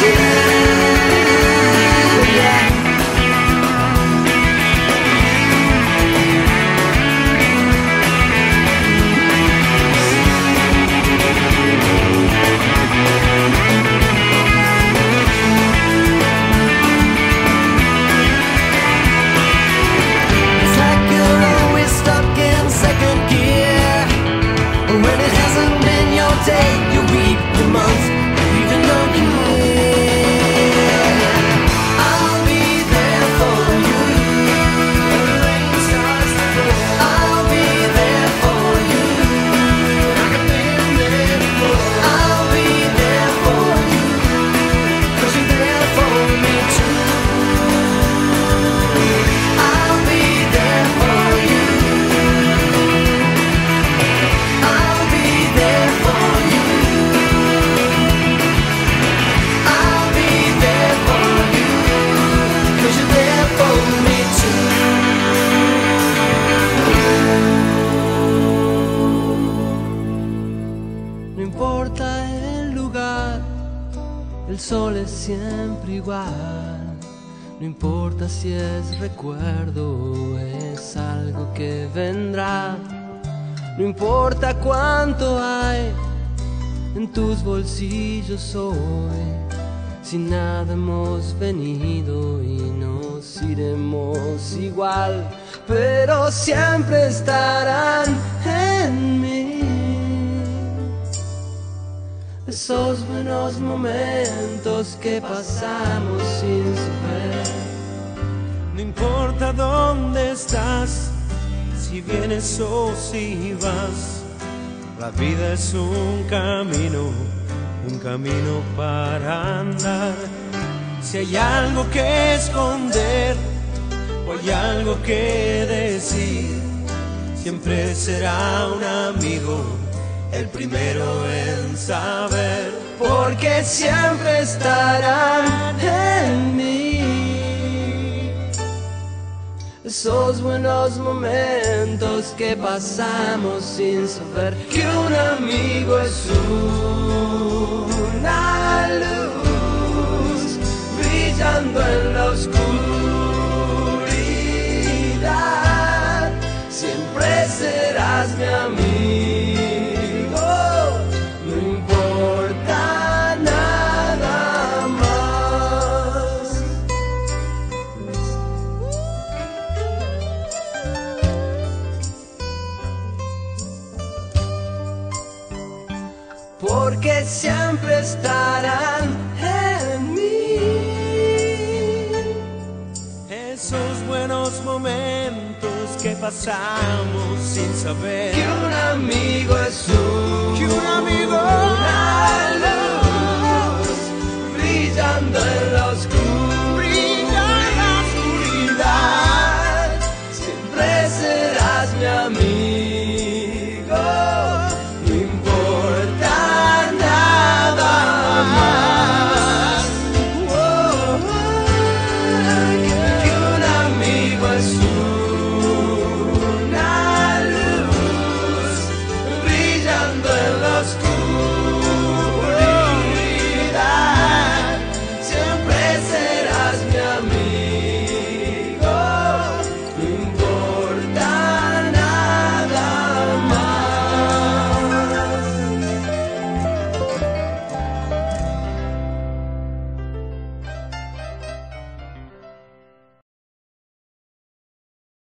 El sol es siempre igual, no importa si es recuerdo o es algo que vendrá. No importa cuánto hay en tus bolsillos hoy, si nada hemos venido y nos iremos igual, pero siempre estarán en mí esos buenos momentos que pasamos sin saber. No importa dónde estás, si vienes o si vas, la vida es un camino para andar. Si hay algo que esconder o hay algo que decir, siempre será un amigo el primero en saber, porque siempre estarán en mí esos buenos momentos que pasamos sin saber que un amigo es una luz brillando en la oscuridad. Siempre serás mi amigo, no importa nada más. Porque siempre estarán en mí esos buenos momentos que pasamos sin saber que un amigo es que un amigo